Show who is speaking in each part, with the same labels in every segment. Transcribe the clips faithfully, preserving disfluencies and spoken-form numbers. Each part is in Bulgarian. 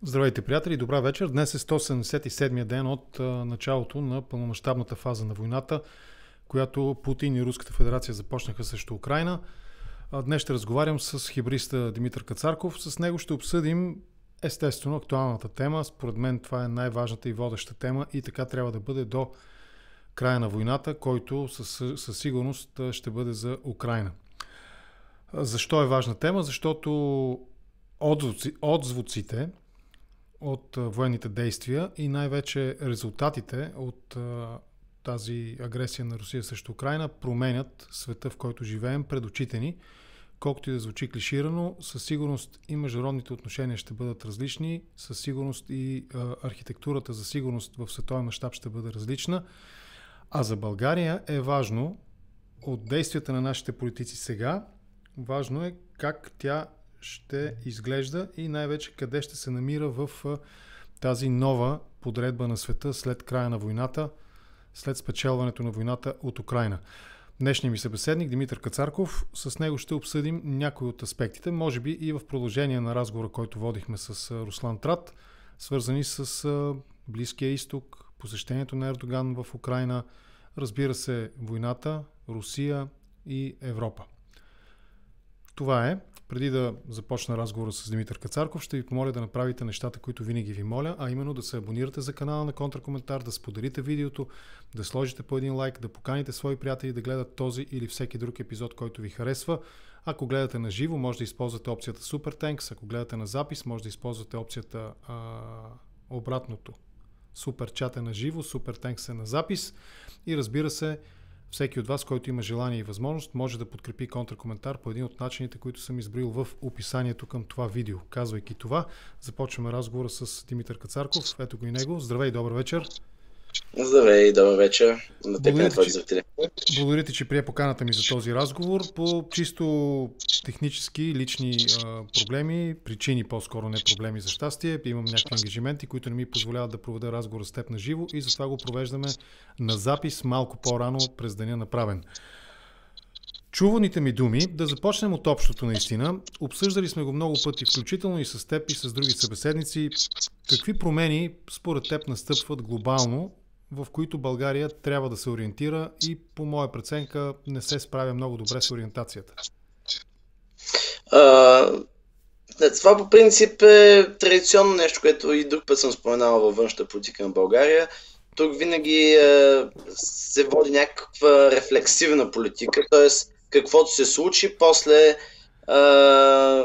Speaker 1: Здравейте, приятели! Добра вечер! Днес е сто седемдесет и седмия ден от а, началото на пълномащабната фаза на войната, която Путин и Руската федерация започнаха срещу Украйна. А, днес ще разговарям с хибриста Димитър Кацарков. С него ще обсъдим естествено актуалната тема. Според мен това е най-важната и водеща тема и така трябва да бъде до края на войната, който със, със сигурност ще бъде за Украйна. А, защо е важна тема? Защото отзвуци, отзвуците от военните действия и най-вече резултатите от а, тази агресия на Русия срещу Украйна променят света, в който живеем, пред очите ни. Колкото и да звучи клиширано, със сигурност и международните отношения ще бъдат различни, със сигурност и а, архитектурата за сигурност в световен мащаб ще бъде различна. А за България е важно от действията на нашите политици сега, важно е как тя ще изглежда и най-вече къде ще се намира в тази нова подредба на света след края на войната, след спечелването на войната от Украйна. Днешният ми събеседник Димитър Кацарков, с него ще обсъдим някои от аспектите, може би и в продължение на разговора, който водихме с Руслан Трат, свързани с Близкия изток, посещението на Ердоган в Украйна, разбира се, войната, Русия и Европа. Това е. Преди да започна разговора с Димитър Кацарков, ще ви помоля да направите нещата, които винаги ви моля, а именно да се абонирате за канала на Контракоментар, да споделите видеото, да сложите по един лайк, да поканите свои приятели да гледат този или всеки друг епизод, който ви харесва. Ако гледате на живо, може да използвате опцията Super Thanks, ако гледате на запис, може да използвате опцията а, обратното. Супер чат е на живо, Super Thanks е на запис и разбира се, всеки от вас, който има желание и възможност, може да подкрепи Контракоментар по един от начините, които съм изброил в описанието към това видео. Казвайки това, започваме разговора с Димитър Кацарков. Ето го и него. Здравей, добър вечер.
Speaker 2: Здравей, добър вечер на теб и на твоите зрители.
Speaker 1: Благодаря ти, че прие поканата ми за този разговор. По чисто технически, лични а, проблеми, причини по-скоро, не проблеми за щастие, имам някакви ангажименти, които не ми позволяват да проведа разговора с теб на живо и затова го провеждаме на запис малко по-рано през деня направен. Чуваните ми думи, да започнем от общото наистина. Обсъждали сме го много пъти, включително и с теб и с други събеседници. Какви промени според теб настъпват глобално, в които България трябва да се ориентира и по моя преценка не се справя много добре с ориентацията?
Speaker 2: А, това по принцип е традиционно нещо, което и друг път съм споменавал във външната политика на България. Тук винаги е, се води някаква рефлексивна политика, т.е. каквото се случи, после, е,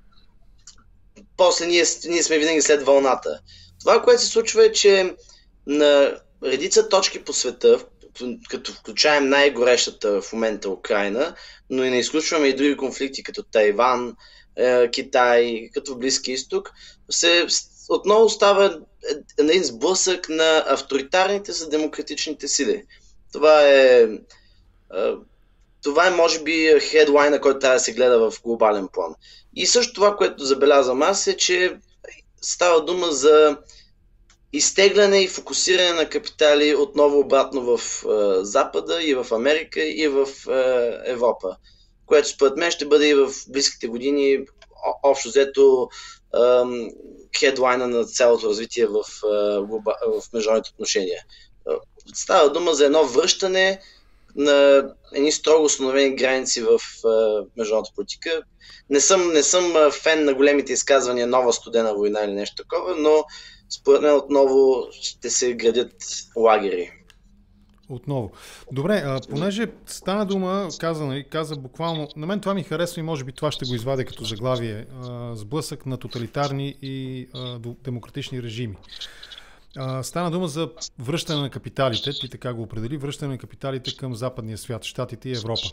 Speaker 2: после ние, ние сме винаги след вълната. Това, което се случва е, че на редица точки по света, като включаем най-горещата в момента Украйна, но и не изключваме и други конфликти, като Тайван, е, Китай, като Близки изток, се отново става един сблъсък на авторитарните с демократичните сили. Това е, това е може би хедлайна, който трябва да се гледа в глобален план. И също това, което забелязвам аз е, че става дума за изтегляне и фокусиране на капитали отново обратно в е, Запада и в Америка и в е, Европа, което според мен ще бъде и в близките години общо взето е, хедлайна на цялото развитие в, е, в международните отношения. Става дума за едно връщане на едни строго установени граници в е, международната политика. Не съм, не съм фен на големите изказвания нова студена война или нещо такова, но според мен отново ще се градят лагери.
Speaker 1: Отново. Добре, а, понеже стана дума, каза, нали, каза буквално, на мен това ми харесва и може би това ще го извадя като заглавие, а, сблъсък на тоталитарни и а, демократични режими. А, стана дума за връщане на капиталите, ти така го определи, връщане на капиталите към западния свят, Щатите и Европа.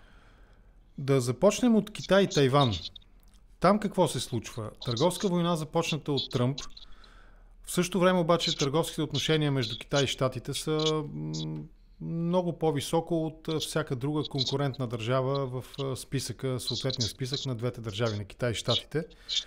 Speaker 1: Да започнем от Китай и Тайван. Там какво се случва? Търговска война, започната от Тръмп. В същото време обаче търговските отношения между Китай и Щатите са много по-високо от всяка друга конкурентна държава в списъка, съответния списък на двете държави, на Китай и Щатите.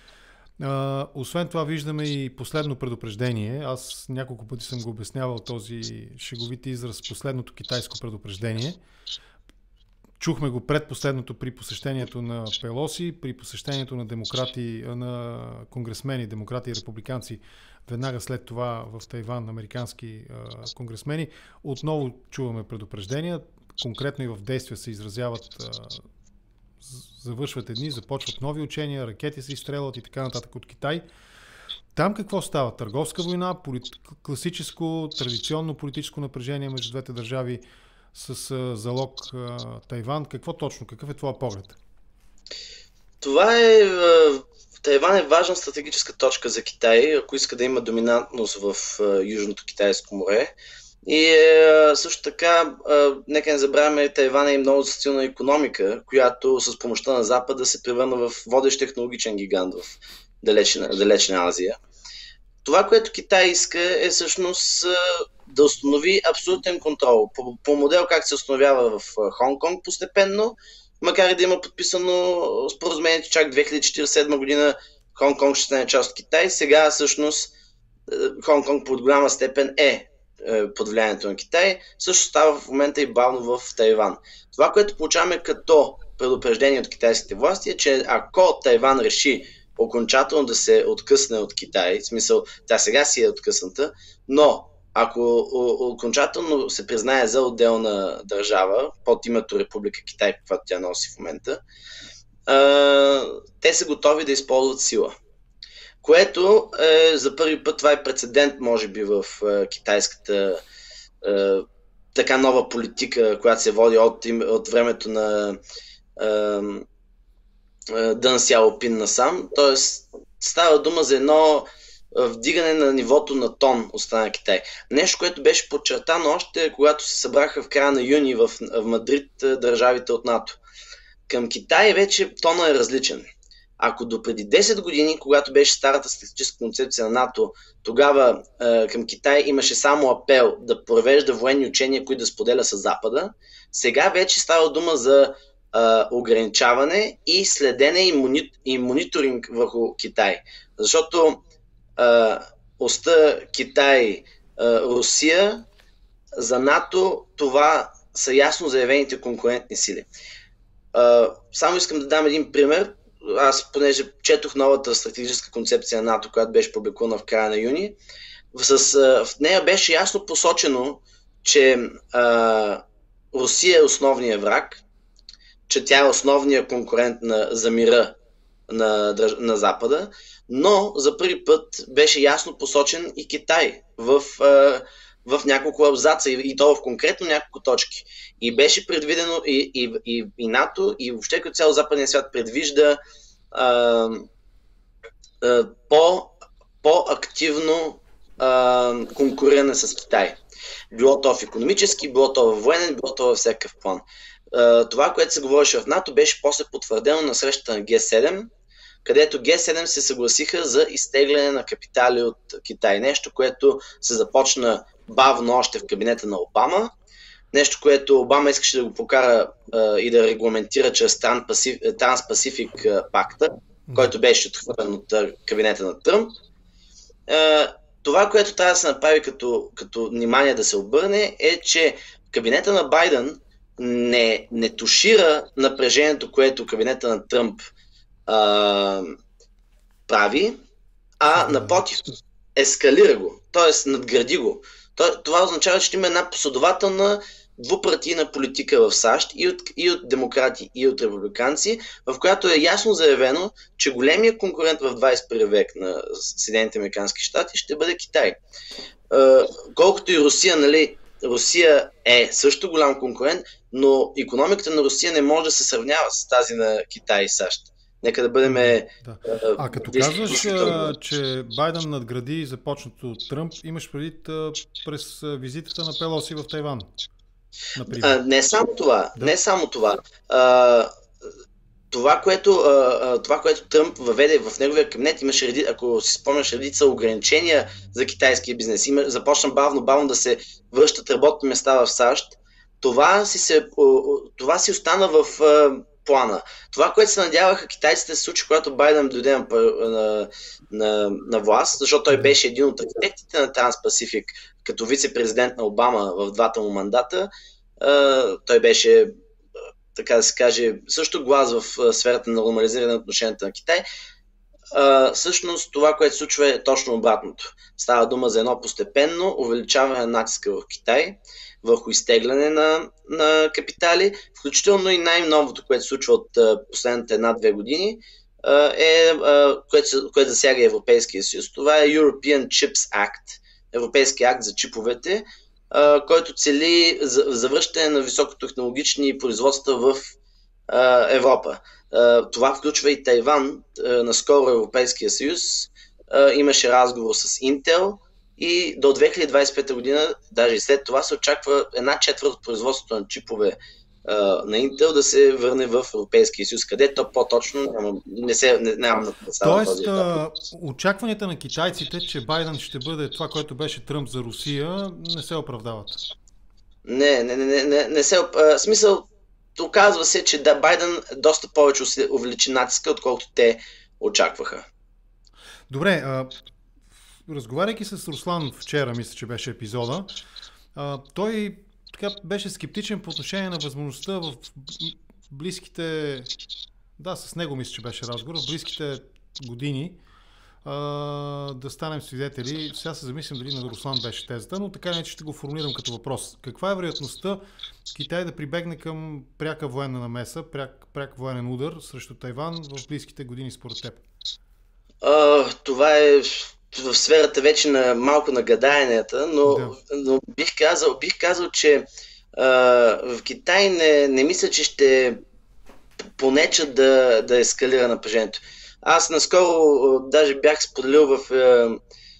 Speaker 1: А, освен това виждаме и последно предупреждение. Аз няколко пъти съм го обяснявал този шеговит израз, последното китайско предупреждение. Чухме го предпоследното при посещението на Пелоси, при посещението на демократи, на конгресмени, демократи и републиканци, веднага след това в Тайван, американски конгресмени. Отново чуваме предупреждения, конкретно и в действия се изразяват, завършват едни, започват нови учения, ракети се изстрелват и така нататък от Китай. Там какво става? Търговска война, класическо, традиционно политическо напрежение между двете държави с залог Тайван. Какво точно? Какъв е твоя поглед?
Speaker 2: Това е... Тайван е важна стратегическа точка за Китай, ако иска да има доминантност в Южното Китайско море. И също така, нека не забравяме, Тайван е и много силна икономика, която с помощта на Запада се превърна в водещ технологичен гигант в далечна, далечна Азия. Това, което Китай иска, е всъщност да установи абсолютен контрол. По, по модел как се установява в Хонг-Конг постепенно, макар и да има подписано споразумение, че чак две хиляди четиридесет и седма година Хонг-Конг ще стане част от Китай. Сега всъщност Хонг-Конг под голяма степен е под влиянието на Китай. Също става в момента и бавно в Тайван. Това, което получаваме като предупреждение от китайските власти е, че ако Тайван реши окончателно да се откъсне от Китай, в смисъл, тя сега си е откъсната, но ако окончателно се признае за отделна държава, под името Република Китай, каквато тя носи в момента, те са готови да използват сила. Което е, за първи път, това е прецедент, може би, в китайската така нова политика, която се води от, от времето на Дън Сяопин насам. Тоест, става дума за едно вдигане на нивото на тон от страна на Китай. Нещо, което беше подчертано още когато се събраха в края на юни в, в Мадрид държавите от НАТО. Към Китай вече тона е различен. Ако до преди десет години, когато беше старата стратегическа концепция на НАТО, тогава е, към Китай имаше само апел да провежда военни учения, които да споделя с Запада, сега вече става дума за е, ограничаване и следене и, мони, и мониторинг върху Китай. Защото е, оста Китай, е, Русия, за НАТО това са ясно заявените конкурентни сили. Е, само искам да дам един пример. Аз, понеже четох новата стратегическа концепция на НАТО, която беше публикувана в края на юни, с, в нея беше ясно посочено, че а, Русия е основният враг, че тя е основният конкурент на, за мира на, на Запада, но за първи път беше ясно посочен и Китай в, а, в няколко абзаца, и, и то в конкретно няколко точки. И беше предвидено и, и, и, и НАТО, и въобще като цял западния свят предвижда а, а, по, по-активно а, конкуриране с Китай. Било то в икономически, било то в военен, било то във всякакъв план. А, това, което се говореше в НАТО, беше после потвърдено на срещата на Ге седем, където Ге седем се съгласиха за изтегляне на капитали от Китай. Нещо, което се започна бавно още в кабинета на Обама. Нещо, което Обама искаше да го покара а, и да регламентира чрез Транс-Пасифик пакта, който беше отхвърлен от кабинета на Тръмп. А, това, което трябва да се направи като, като внимание да се обърне, е, че кабинета на Байден не, не тушира напрежението, което кабинета на Тръмп а, прави, а напротив, ескалира го, т.е. надгради го. Това означава, че има една последователна двупартийна политика в САЩ и от, и от демократи, и от републиканци, в която е ясно заявено, че големият конкурент в двадесет и първи век на Съединените американски щати ще бъде Китай. Е, колкото и Русия, нали, Русия е също голям конкурент, но икономиката на Русия не може да се сравнява с тази на Китай и САЩ. Нека да бъдем... Да.
Speaker 1: А като казваш, а, че Байден надгради започнато от Тръмп, имаш предвид през визитата на Пелоси в Тайван?
Speaker 2: А, не само това. Да. Не само това. А, това, което, а, това, което Тръмп въведе в неговия кабинет, имаше, ако си спомняш, редица ограничения за китайския бизнес. Има, започна бавно-бавно да се връщат работни места в САЩ. Това си, се, това си остана в плана. Това, което се надяваха китайците да се случи, когато Байден дойде на, на, на, на власт, защото той беше един от архитектите на Транс-Пасифик като вице-президент на Обама в двата му мандата. Той беше така да се каже, също глас в сферата на нормализиране на отношенията на Китай, Uh, всъщност това, което се случва е точно обратното. Става дума за едно постепенно увеличаване на натиска в Китай, върху изтегляне на, на капитали, включително и най-новото, което се случва от uh, последните една-две години, uh, е, uh, което, което засяга Европейския съюз. Това е European Chips Act, Европейски акт за чиповете, uh, който цели завръщане на високотехнологични производства в uh, Европа. Uh, това включва и Тайван. Uh, наскоро Европейския съюз uh, имаше разговор с Intel и до две хиляди двадесет и пета година, даже и след това, се очаква една четвърт от производството на чипове uh, на Intel да се върне в Европейския съюз. Къде то по-точно няма, не се, не, нямам на представа.
Speaker 1: Тоест, uh, очакванията на китайците, че Байден ще бъде това, което беше Тръмп за Русия, не се оправдават?
Speaker 2: Не, не, не, не, не се оправдават. Смисъл, оказва се, че да, Байден доста повече увеличи натиска, отколкото те очакваха.
Speaker 1: Добре, а, разговаряйки с Руслан вчера, мисля, че беше епизода, а, той така беше скептичен по отношение на възможността в близките, да, с него мисля, че беше разговор, в близките години а, да станем свидетели. Сега се замислям дали на Руслан беше тезата, но така не, че ще го формулирам като въпрос. Каква е вероятността Китай да прибегне към пряка военна намеса, пряк, пряк военен удар срещу Тайван в близките години според теб?
Speaker 2: Uh, това е в сферата вече на малко на гадаенията, но,
Speaker 1: да.
Speaker 2: но бих казал, бих казал, че uh, в Китай не, не мисля, че ще понечат да, да ескалира напрежението. Аз наскоро uh, даже бях споделил в uh,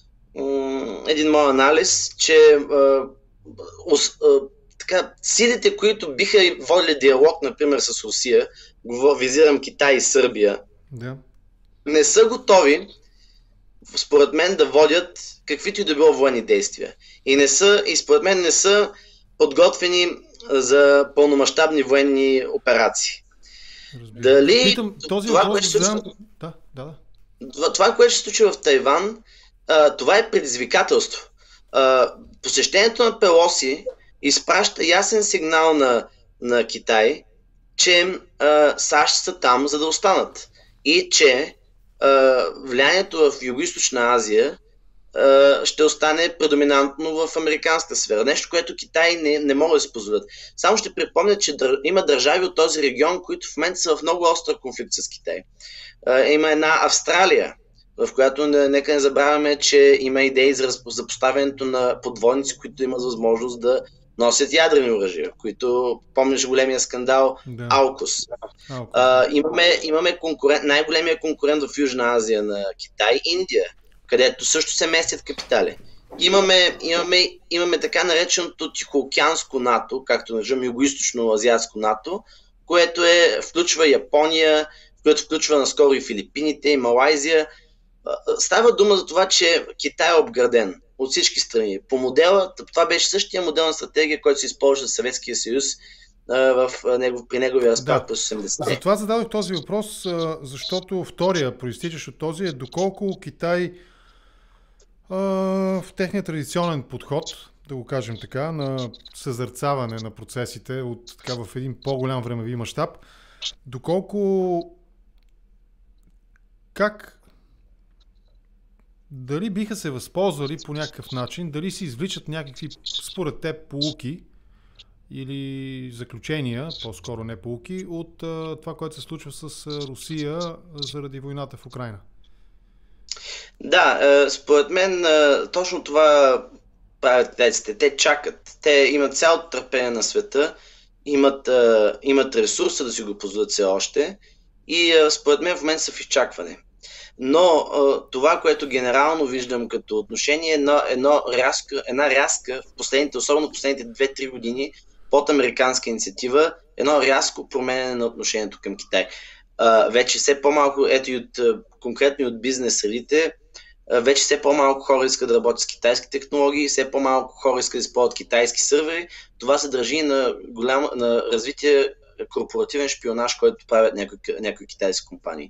Speaker 2: um, един мой анализ, че uh, uh, uh, така, силите, които биха водили диалог, например, с Русия, визирам Китай и Сърбия,
Speaker 1: да.
Speaker 2: не са готови, според мен, да водят каквито и да било военни действия. И, не са, и според мен не са подготвени за пълномащабни военни операции.
Speaker 1: Разбира.
Speaker 2: Дали
Speaker 1: Питам, този
Speaker 2: това,
Speaker 1: въпрос
Speaker 2: което се случва,
Speaker 1: да, да,
Speaker 2: да. това, което се случи в Тайван, това е предизвикателство. Посещението на Пелоси изпраща ясен сигнал на, на Китай, че а, САЩ са там, за да останат. И че а, влиянието в Юго-Источна Азия а, ще остане предоминантно в американска сфера. Нещо, което Китай не, не могат да се позволят. Само ще припомня, че дър... има държави от този регион, които в момента са в много остър конфликт с Китай. А, има една Австралия, в която не, нека не забравяме, че има идеи за, за поставянето на подводници, които имат възможност да носят ядрени оръжия, които помниш големия скандал
Speaker 1: да.
Speaker 2: Аукус.
Speaker 1: Аукус.
Speaker 2: А, имаме имаме конкурент, най-големия конкурент в Южна Азия на Китай, Индия, където също се местят капитали. Имаме, имаме, имаме така нареченото Тихоокеанско НАТО, както наричам Юго-Источно-азиатско НАТО, което е, включва Япония, което включва наскоро и Филипините, и Малайзия. Става дума за това, че Китай е обграден от всички страни. По модела, това беше същия модел на стратегия, който се използва в Съветския съюз в него, при неговия разпад
Speaker 1: да.
Speaker 2: през осемдесетте.
Speaker 1: Затова зададох този въпрос, защото втория, проистичащ от този, е доколко Китай в техния традиционен подход, да го кажем така, на съзърцаване на процесите от, така, в един по-голям времеви мащаб, доколко как дали биха се възползвали по някакъв начин, дали си извличат някакви, според теб, поуки или заключения, по-скоро не поуки, от а, това, което се случва с а, Русия заради войната в Украйна?
Speaker 2: Да, според мен точно това правят китайците. Те чакат. Те имат цялото търпение на света, имат, имат ресурса да си го позволят все още и според мен в момента са в изчакване. Но това, което генерално виждам като отношение, е едно, едно рязка, една рязка, в последните, особено в последните две-три години, под американска инициатива, едно рязко променене на отношението към Китай. Uh, вече все по-малко, ето и от, конкретно и от бизнес средите, uh, вече все по-малко хора искат да работят с китайски технологии, все по-малко хора искат да използват китайски сървъри. Това се държи на, голям, на развитие корпоративен шпионаж, който правят някои, някои китайски компании.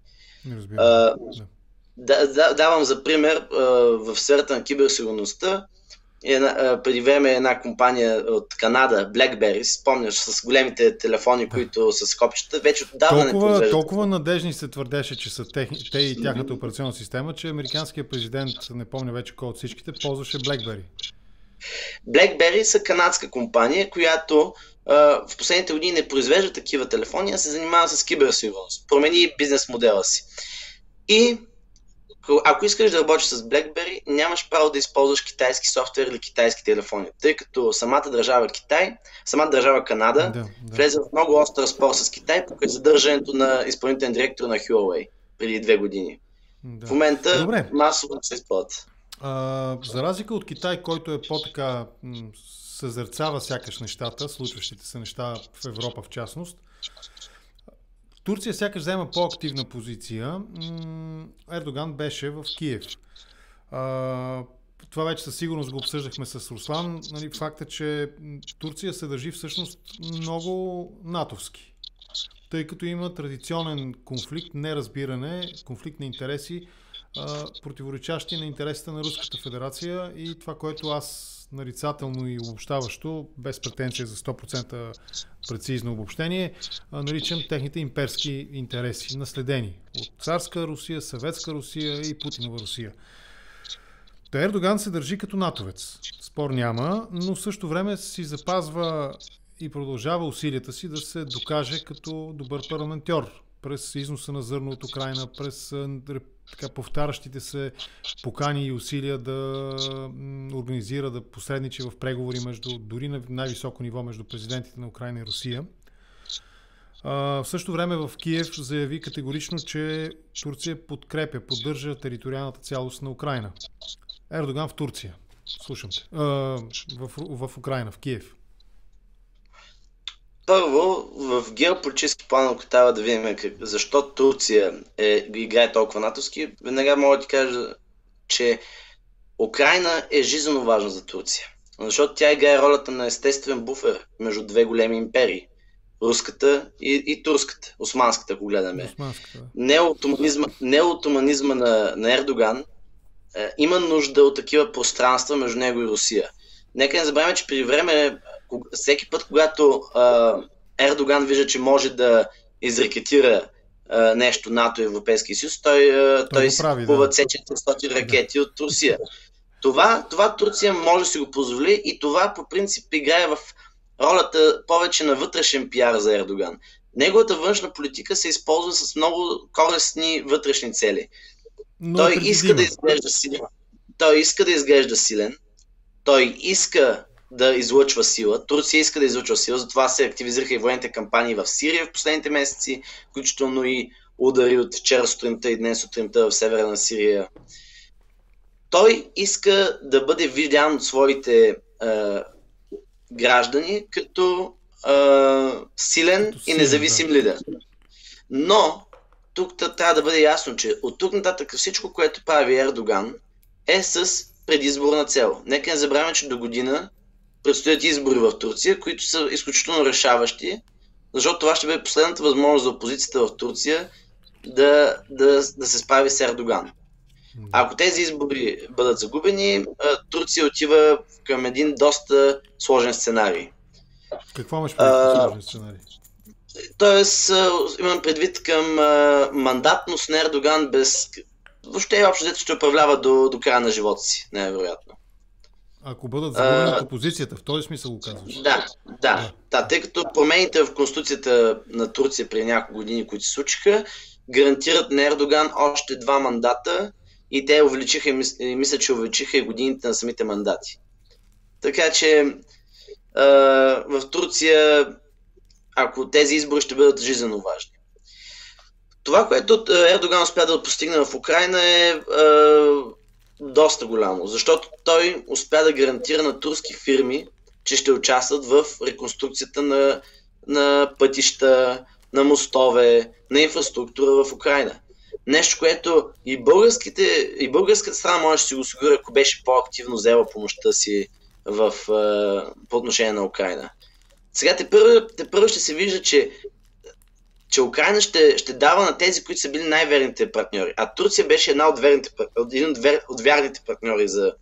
Speaker 2: Uh, да, да, давам за пример, uh, в сферата на киберсигурността една, преди време една компания от Канада, BlackBerry, спомняш, с големите телефони, които с копчета, вече отдавна не
Speaker 1: Толкова,
Speaker 2: произвеждат.
Speaker 1: толкова надежни се твърдеше, че са техни, те и тяхната операционна система, че американският президент, не помня вече кой от всичките, ползваше BlackBerry.
Speaker 2: BlackBerry са канадска компания, която а, в последните години не произвежда такива телефони, а се занимава с киберсигурност. Промени бизнес модела си. И ако искаш да работиш с BlackBerry, нямаш право да използваш китайски софтуер или китайски телефони, тъй като самата държава Китай, самата държава Канада
Speaker 1: Да, да.
Speaker 2: влезе в много остър спор с Китай покрай задържането на изпълнителен директор на Huawei преди две години.
Speaker 1: Да.
Speaker 2: В момента
Speaker 1: Добре.
Speaker 2: масово се използват.
Speaker 1: А, за разлика от Китай, който е по-така м, съзерцава сякаш нещата, случващите се неща в Европа в частност, Турция сякаш взема по-активна позиция. М, Ердоган беше в Киев. А, това вече със сигурност го обсъждахме с Руслан. Нали, факта, че м, Турция се държи всъщност много натовски, тъй като има традиционен конфликт, неразбиране, конфликт на интереси, а, противоречащи на интересите на Руската федерация, и това, което аз нарицателно и обобщаващо, без претенция за сто процента прецизно обобщение, а, наричам техните имперски интереси, наследени от царска Русия, съветска Русия и Путинова Русия. Та Ердоган се държи като натовец. Спор няма, но в същото време си запазва и продължава усилията си да се докаже като добър парламентьор през износа на зърно от Украйна, през така повтарящите се покани и усилия да организира, да посредничи в преговори между, дори на най-високо ниво, между президентите на Украйна и Русия. А, в същото време в Киев заяви категорично, че Турция подкрепя, поддържа териториалната цялост на Украйна. Ердоган в Турция. Слушам те. А, в, в Украйна, в Киев.
Speaker 2: Първо, в геополитически план, ако трябва да видим как, защо Турция е, играе толкова натовски, веднага мога да ти кажа, че Украйна е жизненно важна за Турция. Защото тя играе ролята на естествен буфер между две големи империи. Руската и, и турската, османската, ако гледаме.
Speaker 1: Османската, да.
Speaker 2: Неотоманизма, неотоманизма на, на Ердоган е, има нужда от такива пространства между него и Русия. Нека не забравяме, че при време, всеки път, когато а, Ердоган вижда, че може да изрекетира а, нещо НАТО и Европейския съюз, той, а, той, той си купува да. четиристотин ракети да. от Русия. Това, това Турция може да си го позволи и това по принцип играе в ролята повече на вътрешен пиар за Ердоган. Неговата външна политика се използва с много користни вътрешни цели. Но той иска да изглежда силен. Той иска да изглежда силен. Той иска да излъчва сила. Турция иска да излъчва сила, затова се активизираха и военните кампании в Сирия в последните месеци, включително и удари от вчера сутринта и днес сутринта в северна Сирия. Той иска да бъде видян от своите е, граждани като е, силен като и независим да. лидер. Но тук трябва да бъде ясно, че от тук нататък всичко, което прави Ердоган, е с предизборна цел. Нека не забравяме, че до година предстоят избори в Турция, които са изключително решаващи, защото това ще бъде последната възможност за опозицията в Турция да, да, да се справи с Ердоган. Ако тези избори бъдат загубени, Турция отива към един доста сложен сценарий.
Speaker 1: Какво имаш предвид сложен сценарий?
Speaker 2: Тоест, имам предвид към мандатност на Ердоган без... Въобще общо взето ще управлява до, до края на живота си, невероятно.
Speaker 1: Ако бъдат загубени от опозицията, в този смисъл го казваш?
Speaker 2: Да, да, да, да, тъй като промените в Конституцията на Турция преди няколко години, които се случиха, гарантират на Ердоган още два мандата и те увеличиха, и мисля, че увеличиха и годините на самите мандати. Така че а, в Турция, ако тези избори ще бъдат жизненно важни. Това, което Ердоган успя да постигне в Украйна е, е доста голямо, защото той успя да гарантира на турски фирми, че ще участват в реконструкцията на, на пътища, на мостове, на инфраструктура в Украйна. Нещо, което и, българските, и българската страна може да си го осигури, ако беше по-активно взела помощта си в, е, по отношение на Украйна. Сега те първо, те първо ще се вижда, че че Украйна ще, ще дава на тези, които са били най-верните партньори. А Турция беше една от верните, един от, вер, от вярните партньори за,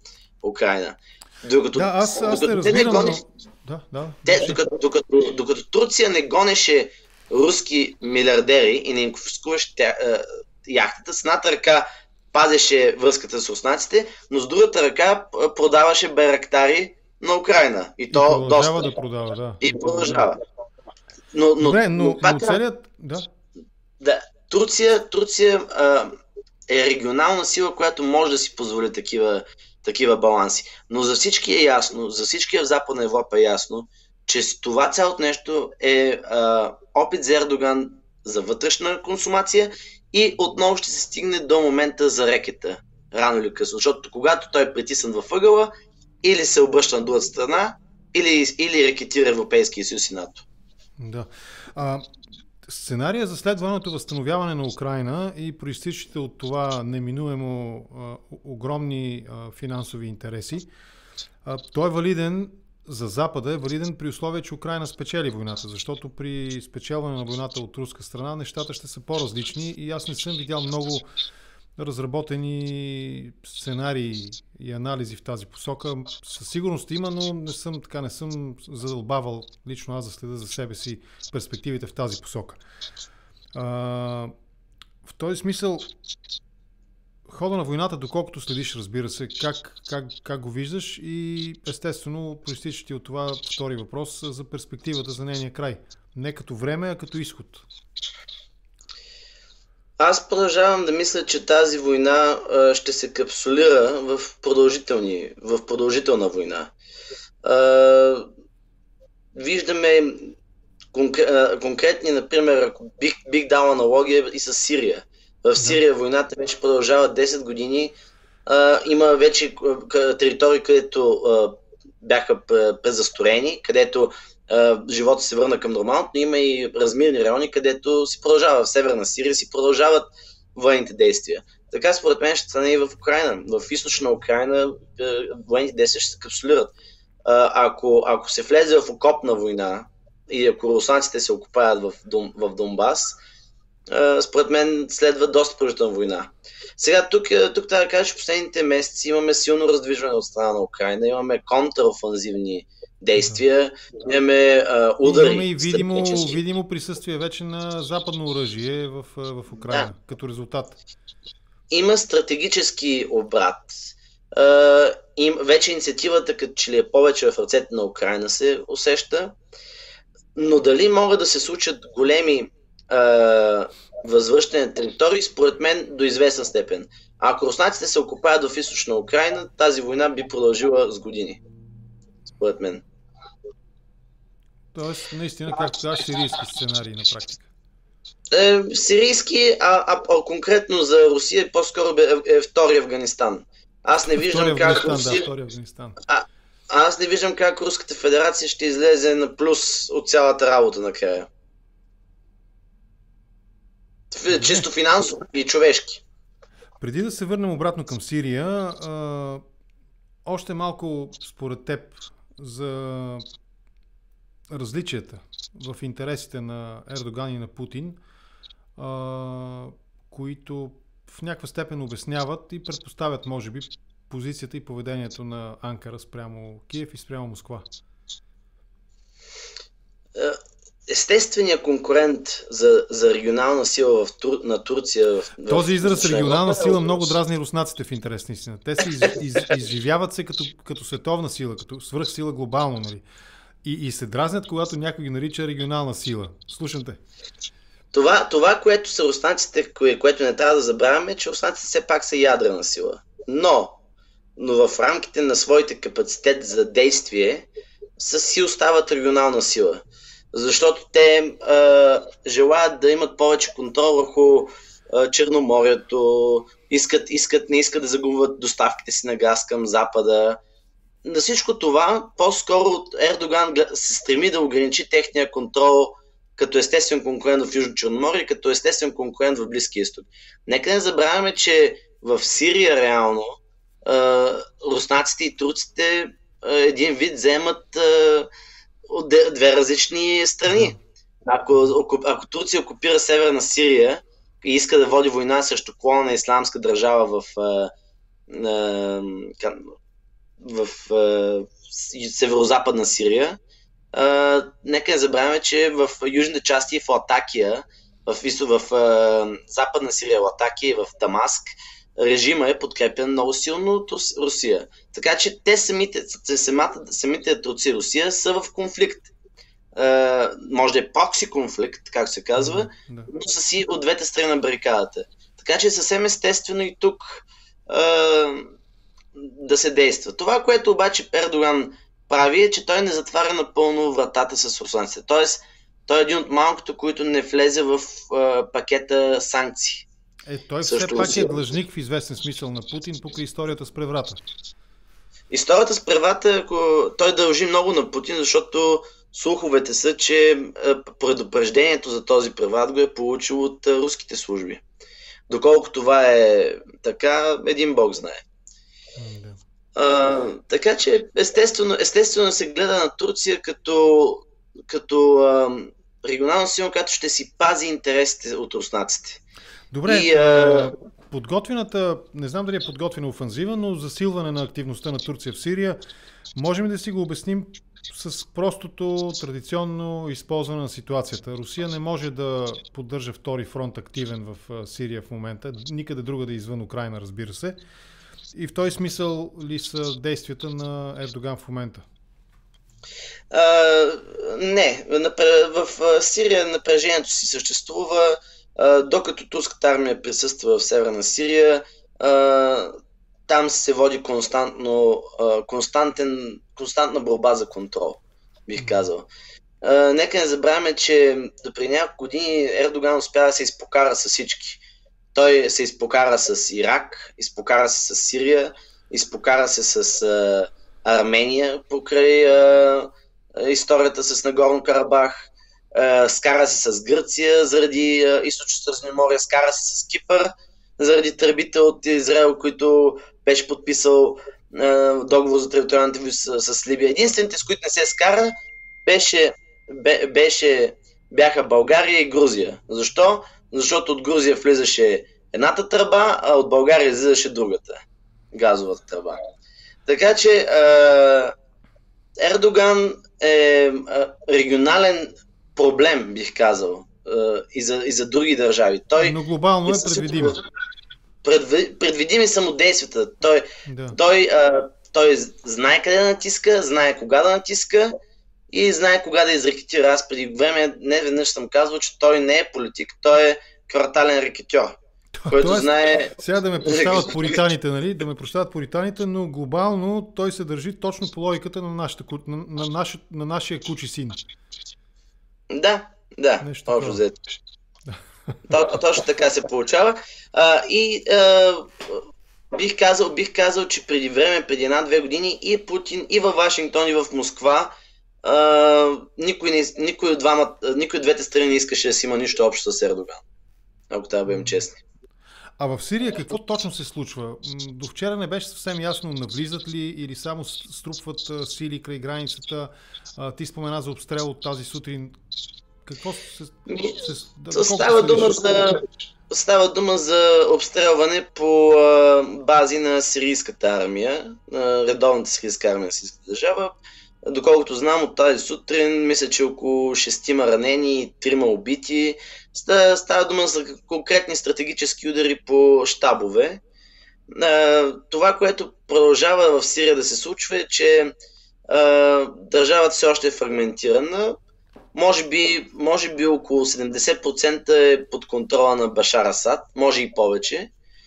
Speaker 2: Украйна. Докато,
Speaker 1: да, аз, аз
Speaker 2: докато
Speaker 1: не разбирам,
Speaker 2: не гониш,
Speaker 1: но... Да, да.
Speaker 2: те, докато, докато, докато Турция не гонеше руски милиардери и не им конфискуваше яхтата, с едната ръка пазеше връзката с руснаците, но с другата ръка продаваше байрактари на Украйна. И,
Speaker 1: и
Speaker 2: то
Speaker 1: продължава
Speaker 2: доста.
Speaker 1: да продава, да.
Speaker 2: И продължава. Но, но,
Speaker 1: Добре, но,
Speaker 2: но,
Speaker 1: но целият... Да.
Speaker 2: Да, Турция, Турция а, е регионална сила, която може да си позволи такива, такива баланси. Но за всички е ясно, за всички в Западна Европа е ясно, че с това цялото нещо е а, опит за Ердоган за вътрешна консумация и отново ще се стигне до момента за рекета, рано или късно. Защото когато той е притиснат във ъгъла, или се обръща на другата страна, или, или рекетира Европейския съюз и НАТО.
Speaker 1: Да. А, сценария за следваното възстановяване на Украйна и проистичащите от това неминуемо а, огромни а, финансови интереси, а, той е валиден за Запада, е валиден при условие, че Украйна спечели войната, защото при спечелване на войната от руска страна нещата ще са по-различни и аз не съм видял много разработени сценарии и анализи в тази посока. Със сигурност има, но не съм, така, не съм задълбавал лично аз да следа за себе си перспективите в тази посока. А, в този смисъл, хода на войната, доколкото следиш, разбира се, как, как, как го виждаш и естествено, проистичащи от това втори въпрос за перспективата за нейния край. Не като време, а като изход.
Speaker 2: Аз продължавам да мисля, че тази война а, ще се капсулира в, продължителни, в продължителна война. А, виждаме конкре, а, конкретни, например, ако бих, бих дал аналогия и с Сирия. В Сирия войната вече продължава десет години. А, има вече територии, където а, бяха презастроени, където живота се върна към нормалното, но има и размирни райони, където си продължава в Северна Сирия, си продължават военните действия. Така според мен ще стане и в Украйна. В източна Украйна военните действия ще се капсулират. Ако, ако се влезе в окопна война и ако руснаците се окупаят в, Дон, в Донбас, според мен следва доста продължителна война. Сега тук, тук трябва да кажа, че последните месеци имаме силно раздвижване от страна на Украйна, имаме контраофанзивни действия, имаме а, удари.
Speaker 1: Имаме и видимо, видимо присъствие вече на западно оръжие в, в Украйна, да, като резултат.
Speaker 2: Има стратегически обрат. А, им, вече инициативата, като че ли е повече в ръцете на Украйна, се усеща. Но дали могат да се случат големи а, възвръщане на територии, според мен до известна степен. Ако руснаците се окупаят в източна Украйна, тази война би продължила с години. Според мен.
Speaker 1: Тоест, наистина, както казваш, сирийски сценарии на практика.
Speaker 2: Е, сирийски, а, а, а конкретно за Русия по-скоро е, е втори Афганистан. Аз не виждам как Русия...
Speaker 1: да, втори Афганистан.
Speaker 2: А, аз не виждам как Руската федерация ще излезе на плюс от цялата работа накрая. Чисто финансово и човешки.
Speaker 1: Преди да се върнем обратно към Сирия, а, още малко според теб за различията в интересите на Ердоган и на Путин, а, които в някаква степен обясняват и предпоставят, може би, позицията и поведението на Анкара спрямо Киев и спрямо Москва.
Speaker 2: Естественият конкурент за, за регионална сила в Тур, на Турция... В,
Speaker 1: Този израз регионална сила
Speaker 2: е
Speaker 1: много дразни руснаците в интерес на истина. Те се из, из, изживяват се като, като световна сила, като свръхсила глобално, нали? И, и се дразнят, когато някой ги нарича регионална сила. Слушам те.
Speaker 2: Това, това което са руснаците, кое, което не трябва да забравяме, е, че руснаците все пак са ядрена сила. Но, но в рамките на своите капацитет за действие, са си остават регионална сила. Защото те а, желаят да имат повече контрол върху а, Черноморието, искат, искат, не искат да загубват доставките си на газ към Запада. На всичко това, по-скоро Ердоган се стреми да ограничи техния контрол като естествен конкурент в Южно Черноморие, като естествен конкурент в Близкия изток. Нека не забравяме, че в Сирия реално а, руснаците и турците а, един вид вземат а, от две различни страни. Ако, ако Турция окупира Северна Сирия и иска да води война срещу клона на ислямска държава в, а, а, в а, северо-западна Сирия. А, нека не забравяме, че в южните части в Латакия, в, в, в а, западна Сирия, Латакия и в Дамаск, режима е подкрепен много силно от Русия. Така че те самите, самата, самите турци и Русия са в конфликт. Uh, може да е прокси конфликт, както се казва,
Speaker 1: да, да.
Speaker 2: но са си от двете страни на барикадата. Така че е съвсем естествено и тук uh, да се действа. Това, което обаче Ердоган прави, е, че той не затваря напълно вратата с руснаците. Тоест, той е един от малкото, които не влезе в uh, пакета санкции.
Speaker 1: Е, той все пак Русия е длъжник в известен смисъл на Путин покрай историята с преврата.
Speaker 2: Историята с преврата, ако той дължи много на Путин, защото слуховете са, че предупреждението за този преврат го е получил от руските служби. Доколко това е така, един бог знае.
Speaker 1: Да.
Speaker 2: А, така че естествено, естествено се гледа на Турция като, като а, регионална сила, която ще си пази интересите от руснаците.
Speaker 1: Добре,
Speaker 2: и, а...
Speaker 1: подготвената, не знам дали е подготвена офанзива, но засилване на активността на Турция в Сирия, можем да си го обясним с простото традиционно използване на ситуацията. Русия не може да поддържа втори фронт активен в Сирия в момента, никъде друга да извън Украйна, разбира се. И в този смисъл ли са действията на Ердоган в момента?
Speaker 2: А, не. В Сирия напрежението си съществува. Докато турската армия присъства в Северна Сирия, там се води константно, константен, константна борба за контрол, бих казал. Нека не забравяме, че допреди няколко години Ердоган успя да се изпокара с всички. Той се изпокара с Ирак, изпокара се с Сирия, изпокара се с Армения покрай историята с Нагорно Карабах. Uh, скара се с Гърция заради uh, източното Средиземноморие, скара се с Кипър заради тръбите от Израел, които беше подписал uh, договор за териториалната с, с Либия. Единствените, с които не се скара, беше, бе, беше, бяха България и Грузия. Защо? Защото от Грузия влизаше едната тръба, а от България излизаше другата, газовата тръба. Така че uh, Ердоган е uh, регионален проблем, бих казал, и за, и за други държави. Той,
Speaker 1: но глобално е предвидим.
Speaker 2: Предви, предвидими са му действията. Той,
Speaker 1: да.
Speaker 2: той, а, той знае къде да натиска, знае кога да натиска и знае кога да изрекетира. Аз преди време не веднъж съм казвал, че той не е политик, той е квартален рекетьор. Който
Speaker 1: Тоест,
Speaker 2: знае...
Speaker 1: Сега да ме прощават пуританите, нали? Да ме прощават пуританите, но глобално той се държи точно по логиката на, нашата, на, на, наш, на нашия кучи син.
Speaker 2: Да, да, общо взето. Точно така се получава. А, и а, бих, казал, бих казал, че преди време, преди една-две години и Путин, и във Вашингтон, и в Москва, а, никой, не, никой, от двама, никой от двете страни не искаше да си има нищо общо с Ердоган. Ако трябва да бъдем честни.
Speaker 1: А в Сирия какво точно се случва? До вчера не беше съвсем ясно, навлизат ли или само струпват сили край границата. Ти спомена за обстрел от тази сутрин. Какво се... се
Speaker 2: да, става, се дума за, става дума за обстрелване по а, бази на сирийската армия, на редовната сирийска армия на сирийската държава. Доколкото знам, от тази сутрин, мисля, че около шестима ранени и трима убити. Става дума за конкретни стратегически удари по щабове. Това, което продължава в Сирия да се случва, е, че държавата все още е фрагментирана. Може би, може би около седемдесет процента е под контрола на Башар Асад, може и повече.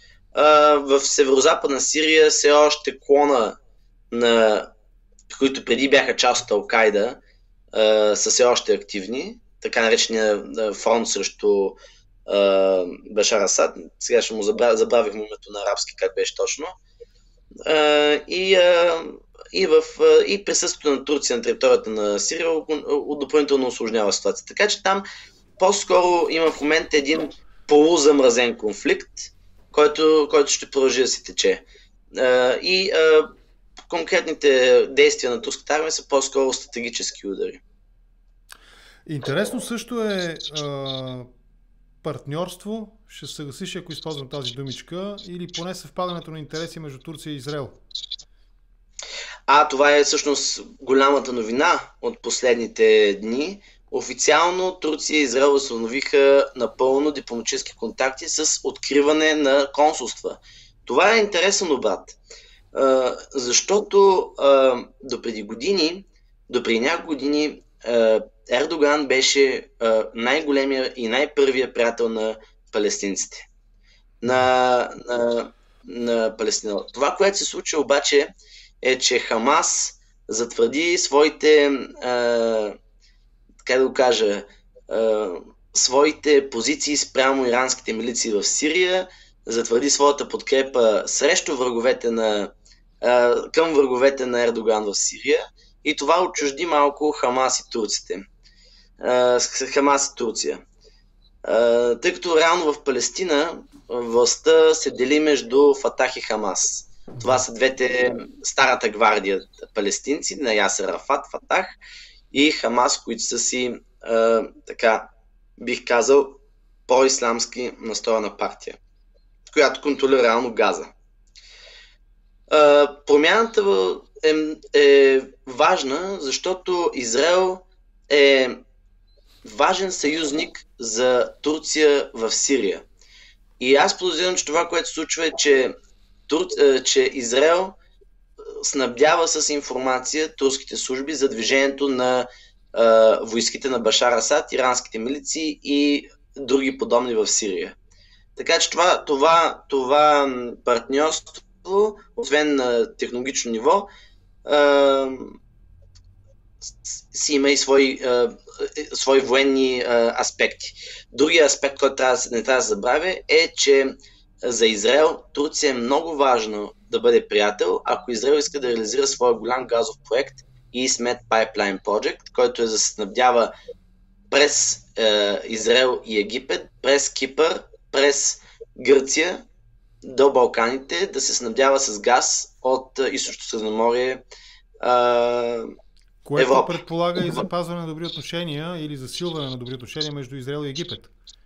Speaker 2: В северо-западна Сирия все още клона на които преди бяха част от Ал-Кайда, са все още активни, така наречения фронт срещу а, Башар Асад. Сега ще му забрав, забравих името на арабски, как беше точно. А, и, а, и, в, и присъствието на Турция на територията на Сирия допълнително усложнява ситуацията. Така че там по-скоро има в момента един полузамразен конфликт, който, който ще продължи да си тече. А, и а, конкретните действия на турската армия са по-скоро стратегически удари.
Speaker 1: Интересно също е а, партньорство, ще се съгласиш, ако използвам тази думичка, или поне съвпадането на интереси между Турция и Израел?
Speaker 2: А това е всъщност голямата новина от последните дни. Официално Турция и Израел възстановиха напълно дипломатически контакти с откриване на консулства. Това е интересен обрат, защото до преди години, до преди няколко години Ердоган беше най-големия и най-първия приятел на палестинците. На, на, на Палестина. Това, което се случи обаче, е, че Хамас затвърди своите, как да го кажа, своите позиции спрямо иранските милиции в Сирия, затвърди своята подкрепа срещу враговете на, към враговете на Ердоган в Сирия и това отчужди малко Хамас и турците. Хамас и Турция. Тъй като реално в Палестина властта се дели между Фатах и Хамас. Това са двете, старата гвардия палестинци на Ясер Арафат, Фатах и Хамас, които са си, така бих казал, по-исламски настроена партия, която контролира реално Газа. Промяната е, е важна, защото Израел е важен съюзник за Турция в Сирия. И аз подозирам, че това, което се случва е, че, Тур... че Израел снабдява с информация турските служби за движението на а, войските на Башар Асад, иранските милиции и други подобни в Сирия. Така че това, това, това партньорство, освен на технологично ниво, а, си има и свои, а, свои военни а, аспекти. Другия аспект, който трябва, не трябва да се забравя, е, че за Израел Турция е много важно да бъде приятел, ако Израел иска да реализира своя голям газов проект EastMed Pipeline Project, който е да се снабдява през е, Израел и Египет, през Кипър, през Гърция до Балканите, да се снабдява с газ от е, източното Средиземноморие, е,
Speaker 1: което
Speaker 2: Европа.
Speaker 1: предполага и запазване на добри отношения или засилване на добри отношения между Израел и Египет.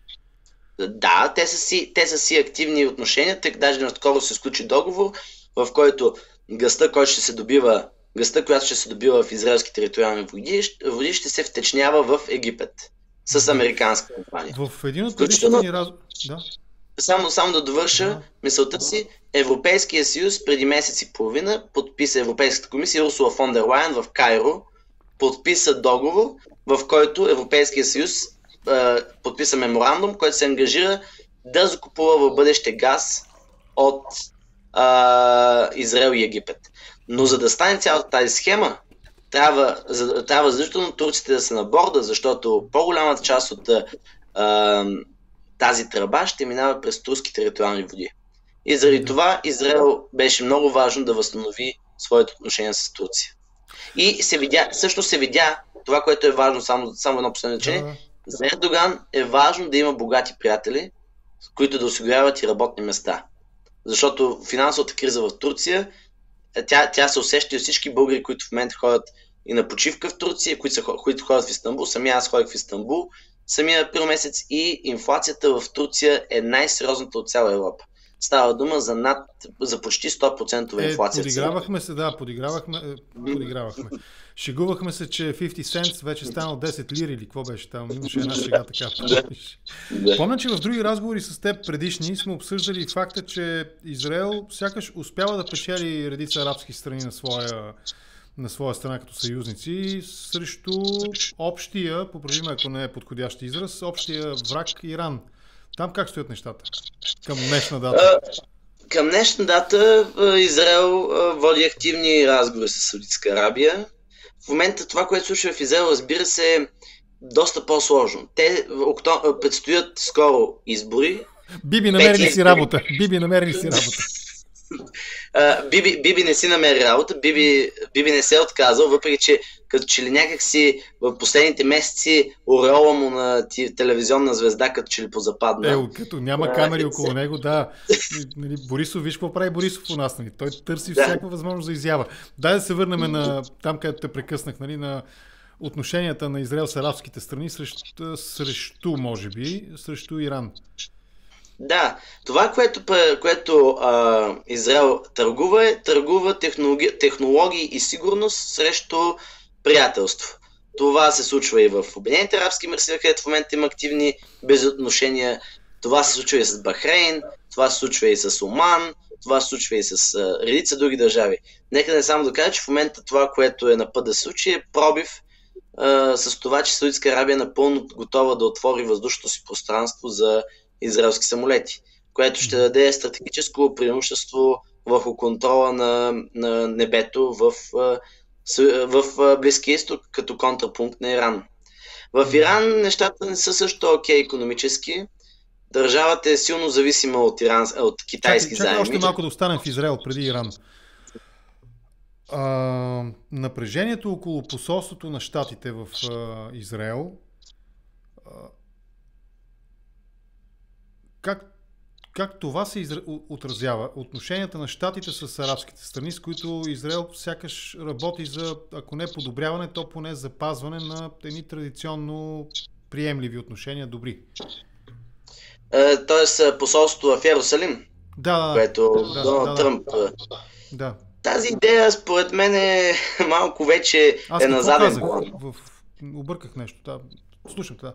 Speaker 2: Да, те са си, те са си активни отношения, тъй даже наскоро се сключи договор, в който газта, който ще се добива, газта, която ще се добива в израелски териториални води, води ще се втечнява в Египет с американска компания.
Speaker 1: В един от предишните раз... да.
Speaker 2: Само, само да довърша
Speaker 1: да.
Speaker 2: мисълта си, Европейския съюз преди месец и половина подписа Европейската комисия, Урсула фон дер Лайен в Кайро подписа договор, в който Европейския съюз подписа меморандум, който се ангажира да закупува в бъдеще газ от а, Израел и Египет. Но за да стане цялата тази схема, трябва, за, трябва задължително турците да са на борда, защото по-голямата част от а, тази тръба ще минава през турски териториални води. И заради това Израел беше много важно да възстанови своето отношение с Турция. И се видя, също се видя това, което е важно, само, само едно последно значение, за Ердоган е важно да има богати приятели, които да осигуряват и работни места. Защото финансовата криза в Турция, тя, тя се усеща и от всички българи, които в момента ходят и на почивка в Турция, които, са, които ходят в Истанбул. Самия аз ходих в Истанбул, самия април месец и инфлацията в Турция е най-сериозната от цяла Европа. Става дума за над, за почти сто процента инфлация.
Speaker 1: Е, подигравахме се, да, подигравахме, е, подигравахме. Шегувахме се, че петдесет цент вече станал десет лири или какво беше там, имаше една шега така. Помня, че в други разговори с теб предишни сме обсъждали факта, че Израел сякаш успява да печели редица арабски страни на своя, на своя страна като съюзници срещу общия, поправим ако не е подходящ израз, общия враг Иран. Там как стоят нещата? Към днешна дата?
Speaker 2: Към днешна дата Израел води активни разговори с Саудитска Арабия. В момента това, което случва в Израел, разбира се, е доста по-сложно. Те окто... предстоят скоро избори.
Speaker 1: Биби, намери ли си работа? Биби, намери ли си работа?
Speaker 2: Биби, Биби не си намери работа, Биби, Биби не се е отказал, въпреки че като че ли някак си в последните месеци ореола му на телевизионна звезда като че ли позападна.
Speaker 1: Е, като няма камери а, около него, да. Нали, Борисов, виж какво прави Борисов у нас, нали? Той търси да. всякаква възможност за изява. Дай да се върнем на там, където те прекъснах, нали, на отношенията на Израел с арабските страни срещу, срещу, може би, срещу Иран.
Speaker 2: Да, това, което, пе- което а, Израел търгува е, търгува технологи, технологии и сигурност срещу приятелство. Това се случва и в Обединените арабски емирства, където в момента има активни безотношения. Това се случва и с Бахрейн, това се случва и с Оман, това се случва и с а, редица други държави. Нека не само да кажа, че в момента това, което е на път да се случи, е пробив а, с това, че Саудитска Арабия е напълно готова да отвори въздушното си пространство за израелски самолети, което ще даде стратегическо преимущество върху контрола на, на небето в, в, в Близкия изток като контрапункт на Иран. В Иран нещата не са също окей икономически. Държавата е силно зависима от, Иран, от китайски
Speaker 1: чакай, чакай
Speaker 2: заеми.
Speaker 1: още малко да останем в Израел преди Иран. А, напрежението около посолството на щатите в а, Израел, а, как, как това се изра... отразява? Отношенията на щатите с арабските страни, с които Израел сякаш работи за, ако не подобряване, то поне запазване на едни традиционно приемливи отношения, добри.
Speaker 2: Е, тоест посолството в Йерусалим,
Speaker 1: Да, да,
Speaker 2: което
Speaker 1: да,
Speaker 2: Доналд
Speaker 1: да,
Speaker 2: Тръмп.
Speaker 1: да.
Speaker 2: Тази идея, според мен, е малко вече
Speaker 1: Аз
Speaker 2: е на заден
Speaker 1: казах?
Speaker 2: план.
Speaker 1: В... Обърках нещо. Да. Слушам, да.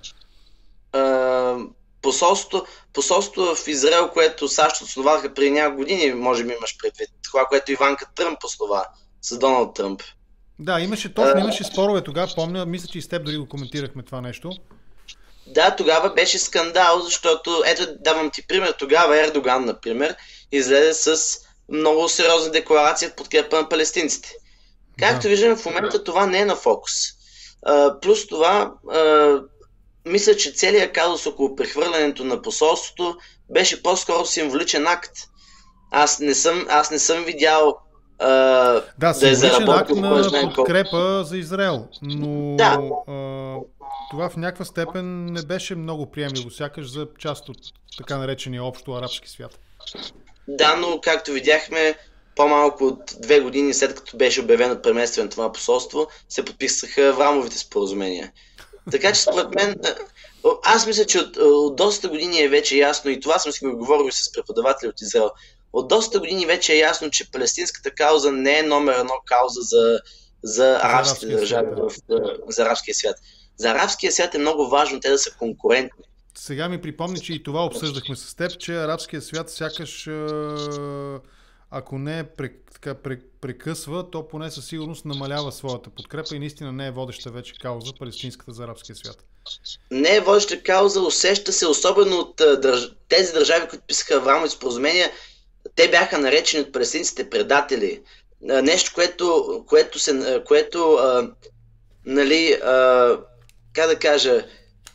Speaker 2: Uh, посолството, посолството в Израел, което САЩ основаха преди няколко години, може би имаш предвид. Това, което Иванка Тръмп основа с Доналд Тръмп.
Speaker 1: Да, имаше точно, имаше спорове тогава, помня, мисля, че и с теб дори го коментирахме това нещо.
Speaker 2: Да, тогава беше скандал, защото, ето давам ти пример, тогава Ердоган, например, излезе с много сериозна декларация в подкрепа на палестинците. Както
Speaker 1: Да.
Speaker 2: виждаме, в момента това не е на фокус. Uh, плюс това, uh, мисля, че целият казус около прехвърлянето на посолството беше по-скоро символичен акт. Аз не съм, аз не съм видял а,
Speaker 1: Да,
Speaker 2: да е
Speaker 1: символичен акт
Speaker 2: заработил кой
Speaker 1: на
Speaker 2: знае колко.
Speaker 1: подкрепа за Израел, но
Speaker 2: Да.
Speaker 1: а, това в някаква степен не беше много приемливо, сякаш за част от така наречения общо арабски свят.
Speaker 2: Да, но както видяхме, по-малко от две години след като беше обявено преместване на това посолство, се подписаха Аврамовите споразумения. Така че според мен, а, аз мисля, че от, от доста години е вече ясно, и това съм си го говорил с преподаватели от Израел, от доста години вече е ясно, че палестинската кауза не е номер едно кауза за, за арабските
Speaker 1: арабския
Speaker 2: държави,
Speaker 1: свят,
Speaker 2: в, за арабския свят. За арабския свят е много важно те да са конкурентни.
Speaker 1: Сега ми припомни, че и това обсъждахме с теб, че арабският свят сякаш, а, ако не прек, така, прекъсва, то поне със сигурност намалява своята подкрепа и наистина не е водеща вече кауза палестинската за арабския свят.
Speaker 2: Не е водеща кауза, усеща се, особено от а, държ... тези държави, които писаха Аврамови споразумения, те бяха наречени от палестинците предатели. А, нещо, което, което, се, което а, нали, а, как да кажа,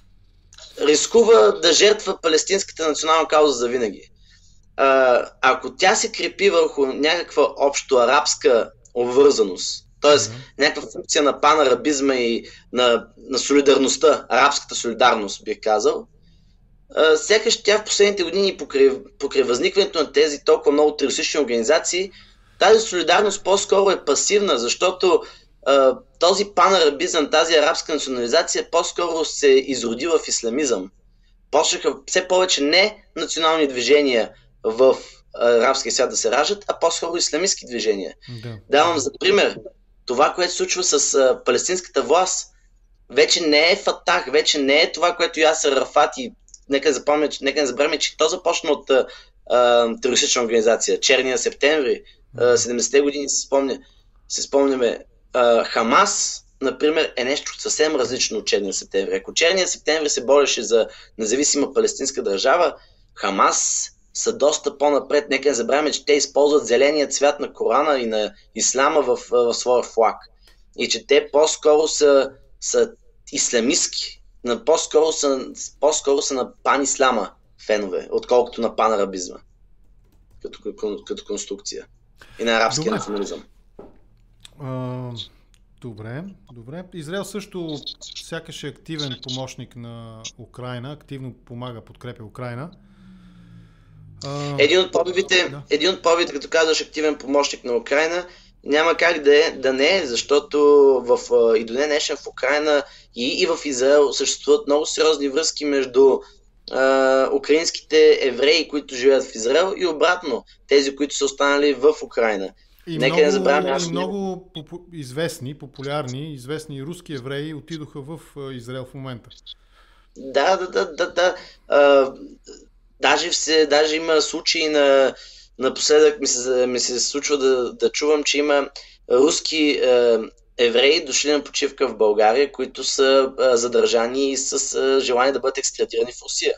Speaker 2: рискува да жертва палестинската национална кауза за винаги. А, ако тя се крепи върху някаква общо арабска обвързаност, т.е.
Speaker 1: Мгм.
Speaker 2: някаква функция на панарабизма и на, на солидарността, арабската солидарност, бих казал, а, сякаш тя в последните години покрай, покрай възникването на тези толкова много терористични организации, тази солидарност по-скоро е пасивна, защото а, този панарабизъм, тази арабска национализация по-скоро се изроди в исламизъм. Почнаха все повече не национални движения в а, арабския свят да се раждат, а по-скоро исламистски движения.
Speaker 1: Да.
Speaker 2: Давам за пример това, което се случва с а, палестинската власт. Вече не е Фатах, вече не е това, което Ясер Арафат и нека, запомня, нека не забравяме, че то започна от а, а, терористична организация. Черния септември, а, седемдесетте години се, спомня, се спомняме. А, Хамас, например, е нещо съвсем различно от Черния септември. Ако Черния септември се бореше за независима палестинска държава, Хамас са доста по-напред. Нека не забравяме, че те използват зеления цвят на Корана и на Ислама в, в своя флаг. И че те по-скоро са, са исламистки, на по-скоро са, по-скоро са на пан-ислама фенове, отколкото на панарабизма като, като, като конструкция. И на арабския
Speaker 1: Добре.
Speaker 2: национализъм.
Speaker 1: А, добре, добре. Израел също сякаш е активен помощник на Украйна, активно помага, подкрепя Украйна. А,
Speaker 2: Един от победите,
Speaker 1: да.
Speaker 2: един от победите, като казваш активен помощник на Украйна, няма как да, е, да не е, защото в, и до ден днешен в Украйна и, и в Израел съществуват много сериозни връзки между а, украинските евреи, които живеят в Израел и обратно, тези, които са останали в Украина.
Speaker 1: И
Speaker 2: Нека
Speaker 1: много,
Speaker 2: не забравяме, аз
Speaker 1: и много попу, известни, популярни, известни руски евреи отидоха в Израел в момента.
Speaker 2: Да, да, да, да, да. А, даже, все, даже има случаи на напоследък ми се, ми се случва да, да чувам, че има руски е, евреи дошли на почивка в България, които са е, задържани с е, желание да бъдат екстрадирани в Русия.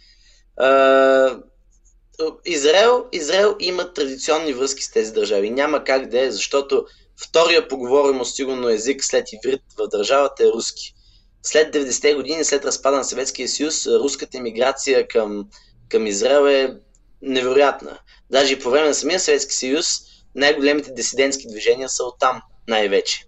Speaker 2: Е, Израел, Израел има традиционни връзки с тези държави. Няма как да е, защото втория поговоримо сигурно език след иврит в държавата е руски. След деветдесетте години, след разпада на Съветския съюз, руската емиграция към, към Израел е невероятна. Даже и по време на самия Съветски съюз най-големите дисидентски движения са оттам най-вече.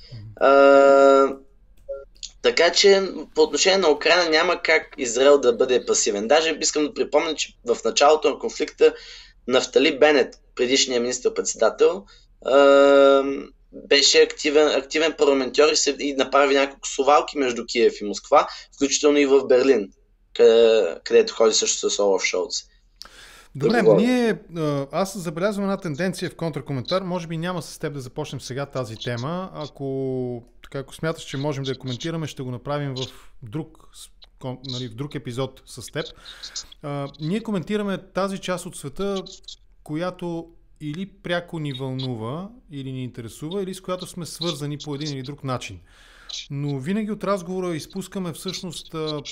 Speaker 2: А, така че по отношение на Украина няма как Израел да бъде пасивен. Даже искам да припомня, че в началото на конфликта Нафтали Бенет, предишният министър-председател, а, беше активен, активен парламентьор и, се, и направи няколко совалки между Киев и Москва, включително и в Берлин, къде, където ходи също с Олаф Шолц.
Speaker 1: Добре, ние, аз забелязвам една тенденция в контракоментар. Може би няма с теб да започнем сега тази тема. Ако, така, ако смяташ, че можем да я коментираме, ще го направим в друг, нали, в друг епизод с теб. А, ние коментираме тази част от света, която или пряко ни вълнува, или ни интересува, или с която сме свързани по един или друг начин. Но винаги от разговора изпускаме всъщност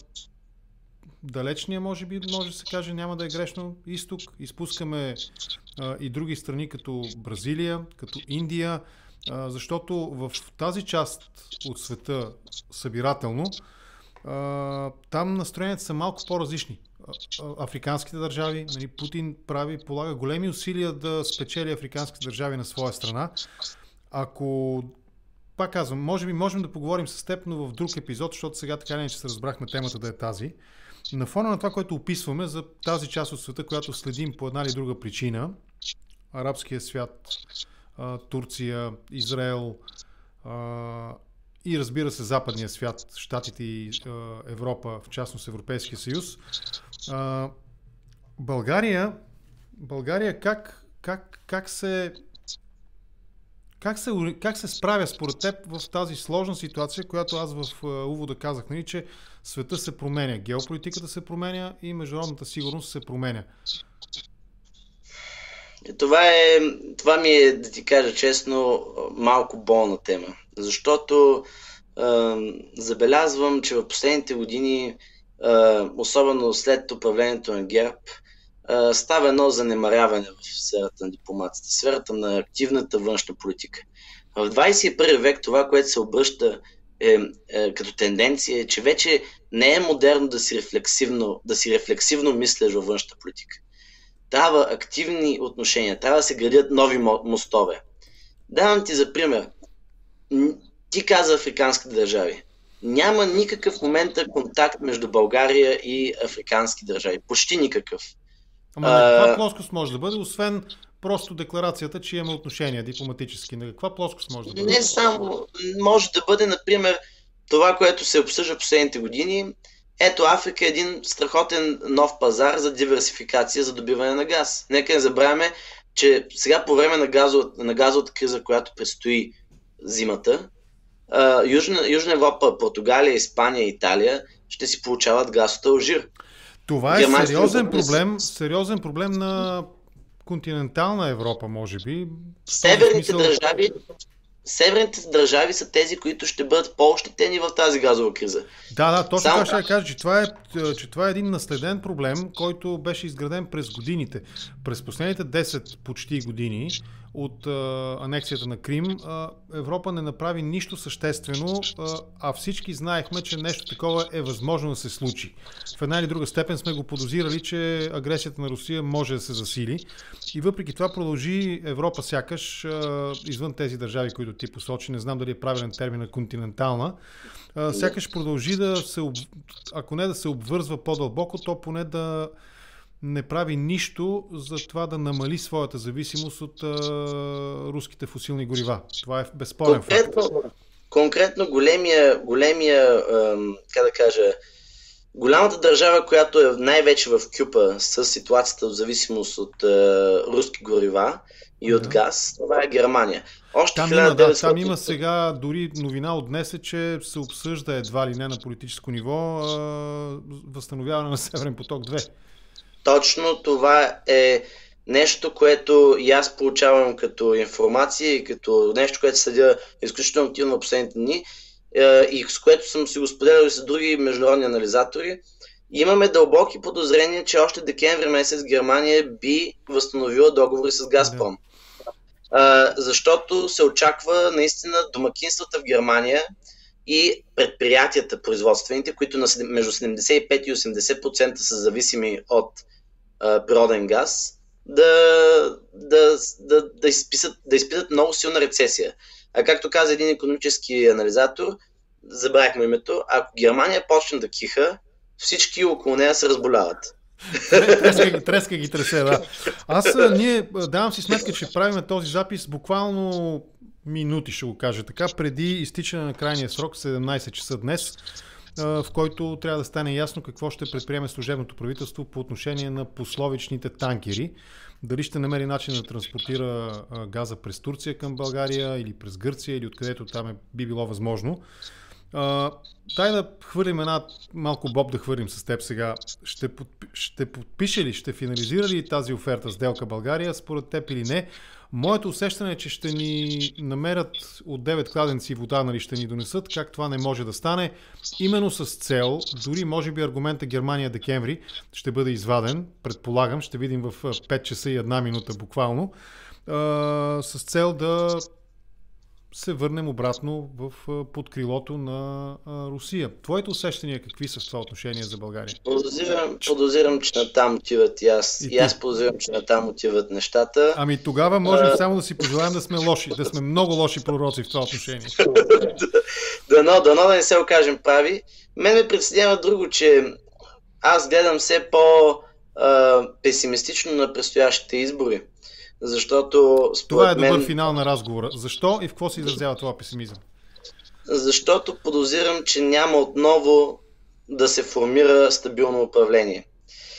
Speaker 1: далечния, може би, може да се каже, няма да е грешно, изток. Изпускаме а, и други страни, като Бразилия, като Индия, а, защото в тази част от света, събирателно, а, там настроенията са малко по-различни. Африканските държави, нали, Путин прави, полага големи усилия да спечели африканските държави на своя страна. Ако, пак казвам, може би можем да поговорим с теб, но в друг епизод, защото сега така не че се разбрахме темата да е тази. На фона на това, което описваме за тази част от света, която следим по една или друга причина, арабския свят, Турция, Израел и разбира се западния свят, Щатите и Европа, в частност Европейския съюз, България, България как, как, как се Как се, как се справя според теб в тази сложна ситуация, която аз в увода казах, нали, че света се променя, геополитиката се променя и международната сигурност се променя?
Speaker 2: Това, е, това ми е, да ти кажа честно, малко болна тема, защото е, забелязвам, че в последните години, е, особено след управлението на ГЕРБ, става едно занемаряване в сферата на дипломацията, сферата на активната външна политика. В двадесет и първи век това, което се обръща е, е, като тенденция, е, че вече не е модерно да си рефлексивно, да си рефлексивно мислиш във външната политика. Трябва активни отношения, трябва да се градят нови мостове. Давам ти за пример. Ти каза африкански държави. Няма никакъв момент контакт между България и африкански държави. Почти никакъв.
Speaker 1: Ама на каква плоскост може да бъде, освен просто декларацията, че имаме отношения дипломатически? На каква плоскост може да бъде?
Speaker 2: Не само. Може да бъде, например, това, което се обсъжда последните години. Ето, Африка е един страхотен нов пазар за диверсификация, за добиване на газ. Нека не забравяме, че сега по време на, газов, на газовата криза, която предстои зимата, Южна, Южна Европа, Португалия, Испания, Италия ще си получават газ от Алжир.
Speaker 1: Това е сериозен проблем, сериозен проблем на континентална Европа, може би.
Speaker 2: Северните смисъл... държави, северните държави са тези, които ще бъдат по-ощетени в тази газова криза.
Speaker 1: Да, да, точно това ще я кажа, че това, е, че това е един наследен проблем, който беше изграден през годините. През последните десет почти години от а, анексията на Крим, а, Европа не направи нищо съществено, а, а всички знаехме, че нещо такова е възможно да се случи. В една или друга степен сме го подозирали, че агресията на Русия може да се засили. И въпреки това продължи Европа сякаш, а, извън тези държави, които ти посочи, не знам дали е правилен термин, континентална, а, сякаш продължи да се, об... ако не да се обвързва по-дълбоко, то поне да не прави нищо за това да намали своята зависимост от а, руските фосилни горива. Това е безспорен факт.
Speaker 2: Конкретно големия, големия ам, как да кажа, Голямата държава, която е най-вече в кюпа с ситуацията в зависимост от е, руски горива и от
Speaker 1: Да.
Speaker 2: газ, това е Германия. Още
Speaker 1: Там
Speaker 2: в
Speaker 1: има, да,
Speaker 2: хиляда деветстотин...
Speaker 1: там има сега дори новина от днес е, че се обсъжда едва ли не на политическо ниво а, възстановяване на Северен поток две.
Speaker 2: Точно това е нещо, което и аз получавам като информация и като нещо, което следя изключително активно в последните дни и с което съм си го споделял и с други международни анализатори. Имаме дълбоки подозрения, че още декември месец Германия би възстановила договори с Газпром. Да. Защото се очаква наистина домакинствата в Германия и предприятията производствените, които на между седемдесет и пет и осемдесет процента са зависими от а, природен газ, да, да, да, да, изписат, да изпитат много силна рецесия. А както каза един икономически анализатор, забравихме името, ако Германия почне да киха, всички около нея се разболяват.
Speaker 1: Треска ги, треска ги тресе, да. Аз ние давам си сметка, че правим този запис буквално минути, ще го кажа така, преди изтичане на крайния срок, седемнайсет часа днес, в който трябва да стане ясно какво ще предприеме служебното правителство по отношение на пословичните танкери. Дали ще намери начин да транспортира газа през Турция към България или през Гърция или откъдето там е, би било възможно. Uh, дай да хвърлим една малко боб да хвърлим с теб сега. Ще, подпи, ще подпише ли, ще финализира ли тази оферта сделка България според теб или не? Моето усещане е, че ще ни намерят от девет кладенци вода, нали ще ни донесат, как това не може да стане, именно с цел, дори може би аргумента Германия декември ще бъде изваден, предполагам, ще видим в пет часа и една минута буквално, uh, с цел да се върнем обратно в под крилото на а, Русия. Твоите усещания какви са в това отношение за България?
Speaker 2: Подозирам, подозирам че натам отиват и аз. И, и аз подозирам, че натам отиват нещата.
Speaker 1: Ами тогава можем а... само да си пожелаем да сме лоши, да сме много лоши пророци в това отношение.
Speaker 2: Дано, дано да не се окажем прави. Мен ме притеснява друго, че аз гледам все по-песимистично на предстоящите избори. Защото
Speaker 1: това е добър
Speaker 2: мен...
Speaker 1: финал на разговора. Защо и в какво се изразява това песимизъм?
Speaker 2: Защото подозирам, че няма отново да се формира стабилно управление.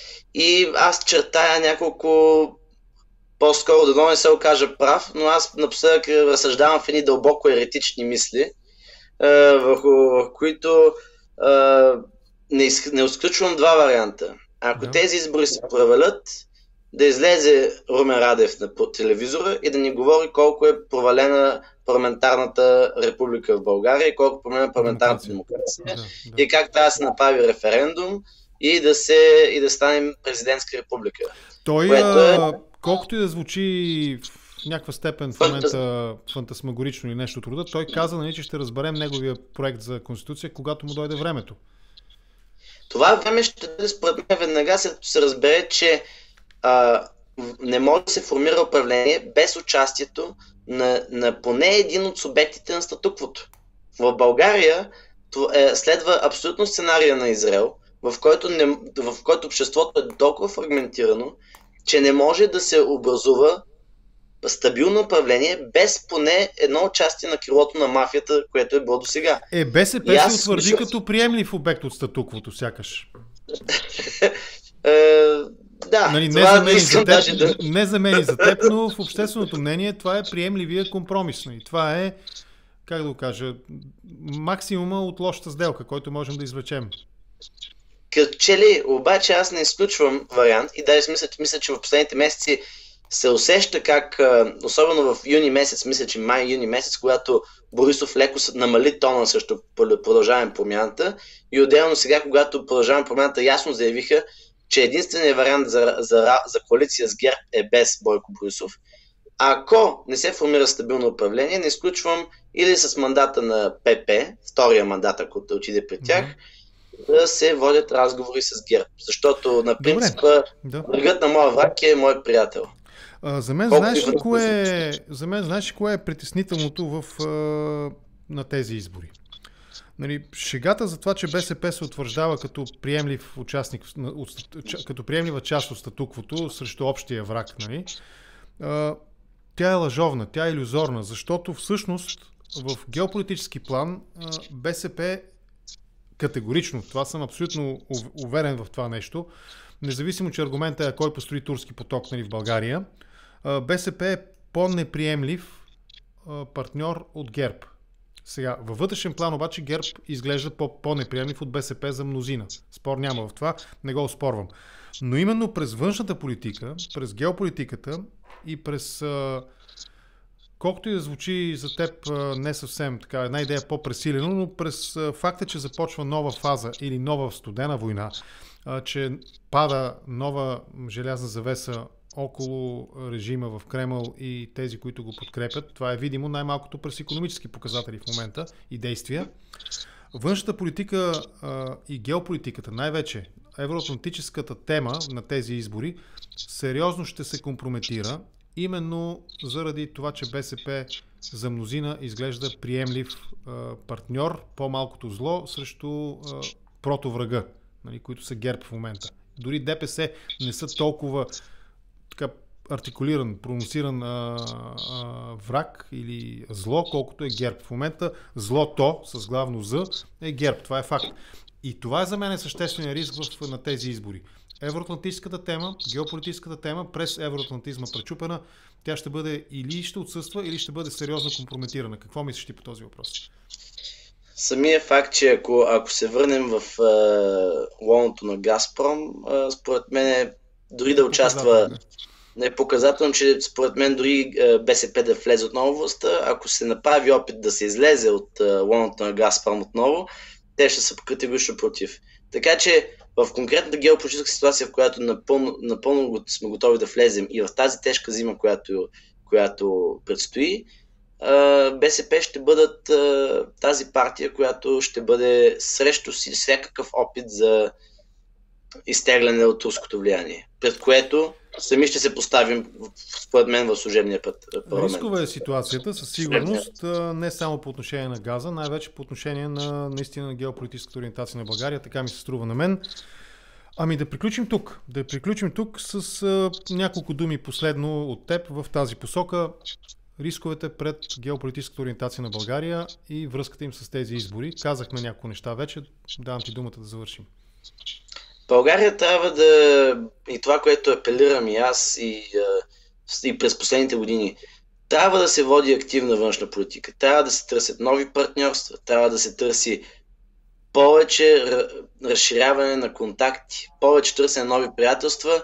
Speaker 2: И аз чертая няколко, по-скоро да не се окажа прав, но аз напоследък разсъждавам в едни дълбоко еретични мисли, върху които не, из... не изключвам два варианта. Ако да. тези избори се провалят, да излезе Румен Радев на телевизора и да ни говори колко е провалена парламентарната република в България и колко е провалена парламентарната демокрация да, да. и как трябва да се направи референдум и да, се, и да станем президентска република.
Speaker 1: Той, е... колкото и да звучи в някаква степен в момента фантасмагорично или нещо труда, той каза, нали, че ще разберем неговия проект за конституция, когато му дойде времето.
Speaker 2: Това време ще дойде според мен веднага, след като се разбере, че а, не може да се формира управление без участието на, на поне един от субектите на статуквото. В България е, следва абсолютно сценария на Израел, в който, не, в който обществото е толкова фрагментирано, че не може да се образува стабилно управление без поне едно участие на крилото на мафията, което е било до сега.
Speaker 1: Е, БСП се утвърди мисля... като приемлив обект от статуквото, сякаш.
Speaker 2: е, да,
Speaker 1: нали, не, за мен за теб, да... не за мен и за теб, но в общественото мнение това е приемливия компромис. И това е, как да го кажа, максимума от лошата сделка, който можем да извлечем.
Speaker 2: Като че ли, обаче аз не изключвам вариант и даже мисля, мисля, че в последните месеци се усеща как, особено в юни месец, мисля, че май-юни месец, когато Борисов леко намали тона срещу Продължаваме промяната и отделно сега, когато Продължаваме промяната ясно заявиха, че единственият вариант за, за, за коалиция с ГЕРБ е без Бойко Борисов. Ако не се формира стабилно управление, не изключвам или с мандата на ПП, втория мандат, ако да отиде при тях, mm-hmm. да се водят разговори с ГЕРБ. Защото на принципа врагът на моя враг е мой приятел.
Speaker 1: А, за мен знаеш ли кое, за мен знаеш ли кое е притеснителното в, а, на тези избори? Нали, шегата за това, че БСП се утвърждава като приемлив участник, като приемлива част от статуквото срещу общия враг, нали, а, тя е лъжовна, тя е илюзорна, защото всъщност в геополитически план а, БСП Категорично. Това съм абсолютно уверен в това нещо. Независимо, че аргументът е кой построи Турски поток, нали, в България, БСП е по-неприемлив партньор от ГЕРБ. Сега, във вътрешен план обаче ГЕРБ изглежда по-неприемлив от БСП за мнозина. Спор няма в това, не го оспорвам. Но именно през външната политика, през геополитиката и през, колкото и да звучи за теб не съвсем така, една идея по-пресилено, но през факта, че започва нова фаза или нова студена война, че пада нова желязна завеса около режима в Кремъл и тези, които го подкрепят. Това е видимо най-малкото през икономически показатели в момента и действия. Външната политика а, и геополитиката, най-вече евроатлантическата тема на тези избори, сериозно ще се компрометира, именно заради това, че БСП за мнозина изглежда приемлив а, партньор, по-малкото зло срещу а, протоврага, нали, които са ГЕРБ в момента. Дори ДПС не са толкова така артикулиран, прононсиран а, а, враг или зло, колкото е ГЕРБ. В момента злото, с главно З, е ГЕРБ. Това е факт. И това е за мен съществен риск в, на тези избори. Евроатлантическата тема, геополитическата тема, през евроатлантизма пречупена, тя ще бъде или ще отсъства, или ще бъде сериозно компрометирана. Какво мислиш ти по този въпрос?
Speaker 2: Самия факт, че ако, ако се върнем в е, лоното на Газпром, е, според мен е дори да участва, не е показателно, че според мен дори БСП да влезе отново в властта, ако се направи опит да се излезе от лоното на Газпром отново, те ще са категорично против. Така че в конкретната геополитическа ситуация, в която напълно, напълно сме готови да влезем и в тази тежка зима, която, която предстои, БСП ще бъдат тази партия, която ще бъде срещу си всякакъв опит за изтегляне от турското влияние, пред което сами ще се поставим, според мен, в служебния парламент.
Speaker 1: Рискова е ситуацията със сигурност, не само по отношение на газа, най-вече по отношение на наистина на геополитическата ориентация на България, така ми се струва на мен. Ами да приключим тук. Да приключим тук с а, няколко думи последно от теб в тази посока. Рисковете пред геополитическата ориентация на България и връзката им с тези избори. Казахме няколко неща вече, давам ти думата да завършим.
Speaker 2: България трябва да, и това, което апелирам и аз и, и през последните години, трябва да се води активна външна политика, трябва да се търсят нови партньорства, трябва да се търси повече разширяване на контакти, повече търсене на нови приятелства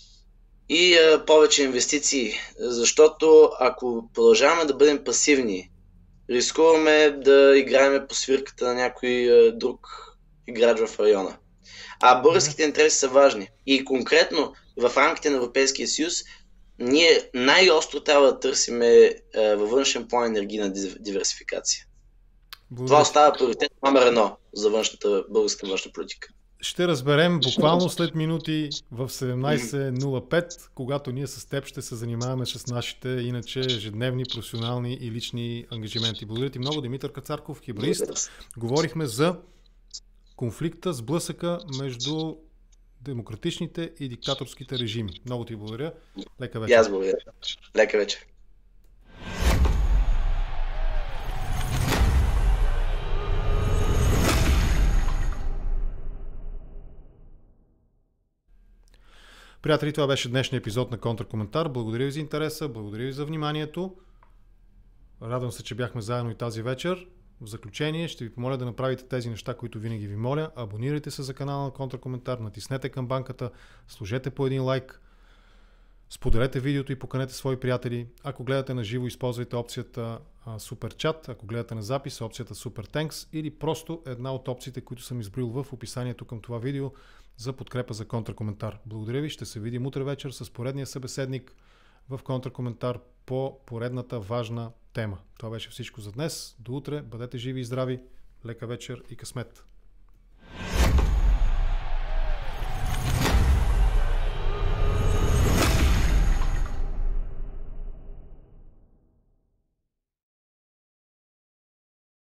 Speaker 2: и а, повече инвестиции, защото ако продължаваме да бъдем пасивни, рискуваме да играем по свирката на някой а, друг играч в района. А българските интереси са важни. И конкретно в рамките на Европейския съюз ние най-остро трябва да търсиме е, във външен план енергийна диверсификация. Благодаря. Това остава приоритет номер едно за външната, българска външна политика.
Speaker 1: Ще разберем буквално след минути в седемнайсет нула пет, когато ние с теб ще се занимаваме с нашите иначе ежедневни, професионални и лични ангажименти. Благодаря ти много, Димитър Кацарков, хибрист. Говорихме за конфликта, сблъсъка между демократичните и диктаторските режими. Много ти благодаря. Лека вечер.
Speaker 2: Аз благодаря. Лека вечер.
Speaker 1: Приятели, това беше днешния епизод на Контракоментар. Благодаря ви за интереса, благодаря ви за вниманието. Радвам се, че бяхме заедно и тази вечер. В заключение ще ви помоля да направите тези неща, които винаги ви моля. Абонирайте се за канала на Контракоментар, натиснете камбанката, сложете по един лайк, споделете видеото и поканете свои приятели. Ако гледате на живо, използвайте опцията Super Chat, ако гледате на запис, опцията Super Thanks или просто една от опциите, които съм изброил в описанието към това видео за подкрепа за Контракоментар. Благодаря ви, ще се видим утре вечер с поредния събеседник в Контракоментар по поредната важна тема. Това беше всичко за днес. До утре, бъдете живи и здрави, лека вечер и късмет!